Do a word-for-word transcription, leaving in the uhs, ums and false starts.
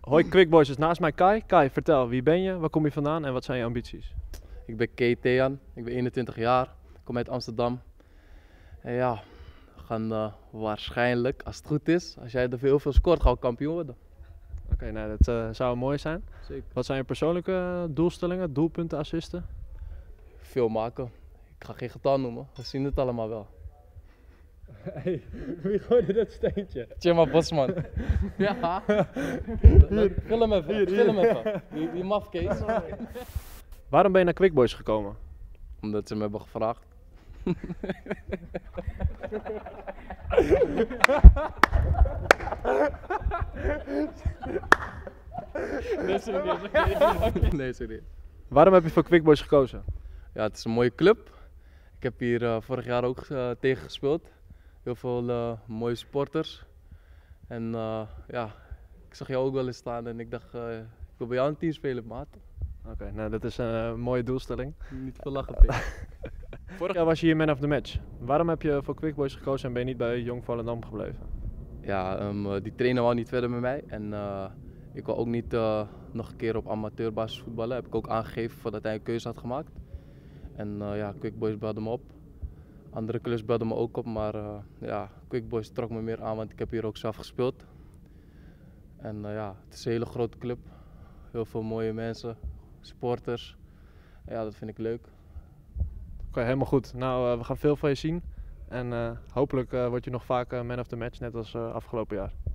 Hoi Quick Boys, is naast mij Kai. Kai, vertel, wie ben je, waar kom je vandaan en wat zijn je ambities? Ik ben Kay Thean, ik ben eenentwintig jaar, ik kom uit Amsterdam. En ja, we gaan uh, waarschijnlijk, als het goed is, als jij er heel veel scoort, gaan we kampioen worden. Oké, okay, nou dat uh, zou mooi zijn. Zeker. Wat zijn je persoonlijke doelstellingen, doelpunten, assisten? Veel maken. Ik ga geen getal noemen, we zien het allemaal wel. Hey, wie gooide dat steentje? Tjema Bosman. Ja. Film even, hier, film hier. even. Die, die mafkees. Waarom ben je naar Quick Boys gekomen? Omdat ze me hebben gevraagd. Nee, serieus. Nee, serieus. Waarom heb je voor Quick Boys gekozen? Ja, het is een mooie club. Ik heb hier uh, vorig jaar ook uh, tegen gespeeld. Heel veel uh, mooie sporters. En uh, ja, ik zag jou ook wel eens staan en ik dacht, uh, ik wil bij jou een team spelen, maat. Oké, okay, nou dat is een uh, mooie doelstelling. Niet veel lachen, P. Vorig jaar was je hier man of the match. Waarom heb je voor Quick Boys gekozen en ben je niet bij Jong Volendam gebleven? Ja, um, die trainer wou niet verder met mij en uh, ik wil ook niet uh, nog een keer op amateurbasis voetballen. Heb ik ook aangegeven voordat hij een keuze had gemaakt. En uh, ja, Quick Boys belde me op. Andere clubs belden me ook op, maar uh, ja, Quick Boys trok me meer aan, want ik heb hier ook zelf gespeeld. En uh, ja, het is een hele grote club. Heel veel mooie mensen, supporters. En ja, dat vind ik leuk. Oké, okay, helemaal goed. Nou, uh, we gaan veel van je zien. En uh, hopelijk uh, word je nog vaak uh, man of the match, net als uh, afgelopen jaar.